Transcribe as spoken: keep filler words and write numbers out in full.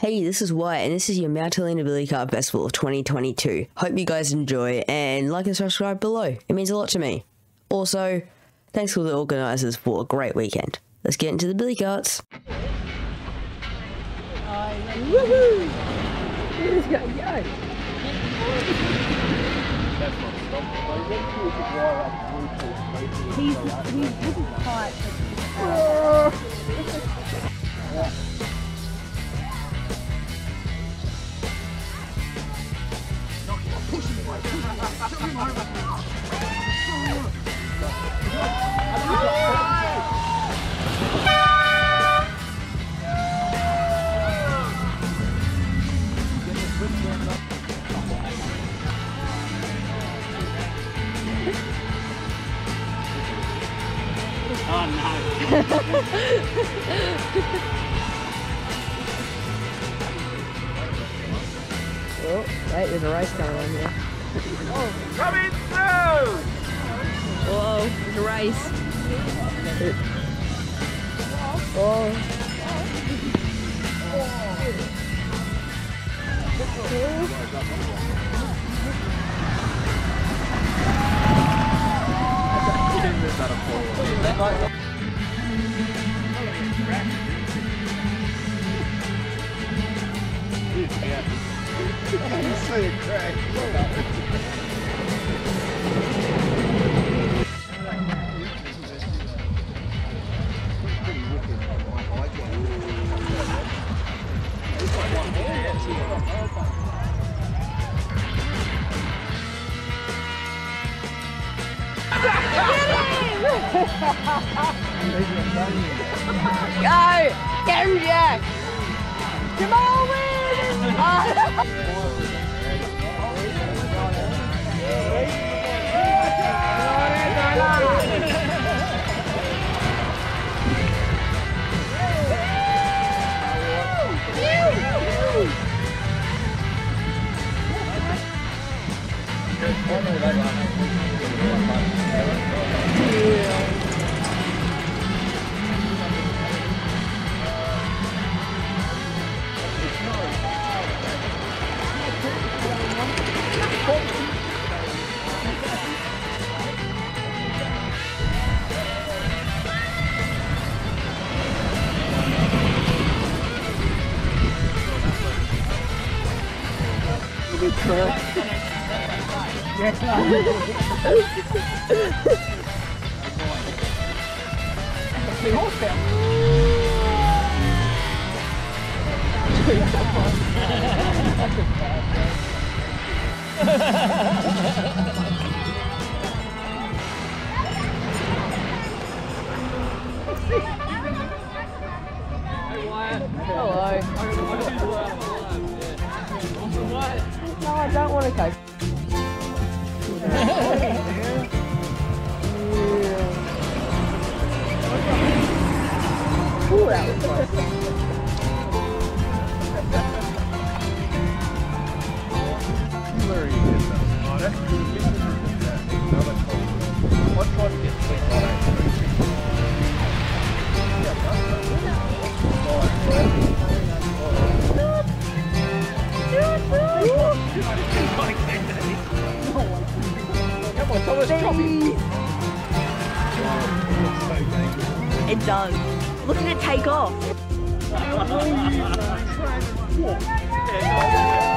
Hey, this is Wyatt, and this is your Mount Helena Billy Card Festival of twenty twenty-two. Hope you guys enjoy, and like and subscribe below. It means a lot to me. Also, thanks to the organisers for a great weekend. Let's get into the billy carts. Woohoo! Let's go, go! He's, he's, this is tight. Oh no! Oh, wait, there's a race coming on here. Oh, coming through! Whoa, there's a race. Oh. Go! Get him, Jack! Come on, win! Hello. No, I don't want to go. Ooh, that was close. It does. Look at it take off.